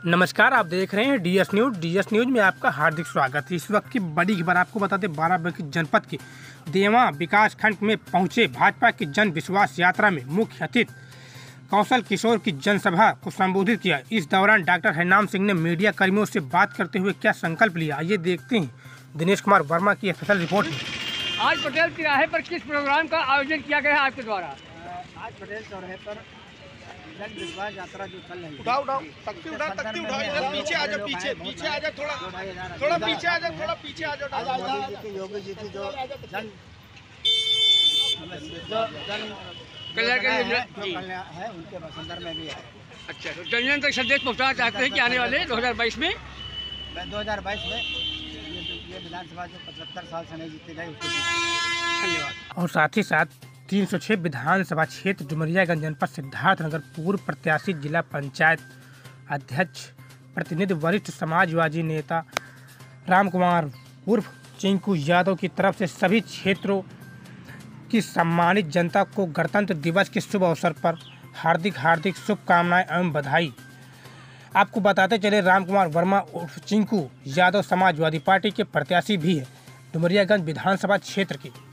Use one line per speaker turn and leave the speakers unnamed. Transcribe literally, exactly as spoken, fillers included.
नमस्कार, आप देख रहे हैं डीएस न्यूज। डीएस न्यूज में आपका हार्दिक स्वागत है। इस वक्त की बड़ी खबर आपको बता दें, बाराबंकी जनपद के देवा विकास खंड में पहुंचे भाजपा की जन विश्वास यात्रा में मुख्य अतिथि कौशल किशोर की जनसभा को संबोधित किया। इस दौरान डॉक्टर हरनाम सिंह ने मीडिया कर्मियों से बात करते हुए क्या संकल्प लिया, आइए देखते हैं दिनेश कुमार वर्मा की स्पेशल रिपोर्ट में।
आज पटेल तिराहे पर किस प्रोग्राम का आयोजन किया गया है आपके द्वारा?
आज पटेल चौराहे पर जन विश्वास यात्रा जो चल रही है,
उठाओ उठाओ तख्ती उठा तख्ती उठाओ इधर पीछे आ जाओ, पीछे पीछे आ जाओ, थोड़ा थोड़ा पीछे आ जाओ, थोड़ा पीछे आ जाओ।
मोदी जी की, योगी जी की जो जन जो जन
कल्याण
योजना है,
योजना
जो
जी।
कल्याण है, उनके संदर्भ में भी है।
अच्छा, तो जन जन तक संदेश पहुंचाना चाहते हैं कि आने वाले दो हज़ार बाईस में
दो हज़ार बाईस में ये ये विधानसभा जो पचहत्तर साल से नहीं जीती गई उसको जीती।
धन्यवाद।
और साथ ही साथ तीन सौ छह विधानसभा क्षेत्र डुमरियागंज जनपद सिद्धार्थनगर पूर्व प्रत्याशी जिला पंचायत अध्यक्ष प्रतिनिधि वरिष्ठ समाजवादी नेता राम कुमार उर्फ चिंकू यादव की तरफ से सभी क्षेत्रों की सम्मानित जनता को गणतंत्र दिवस के शुभ अवसर पर हार्दिक हार्दिक शुभकामनाएं एवं बधाई। आपको बताते चले, राम कुमार वर्मा उर्फ चिंकू यादव समाजवादी पार्टी के प्रत्याशी भी है डुमरियागंज विधानसभा क्षेत्र के।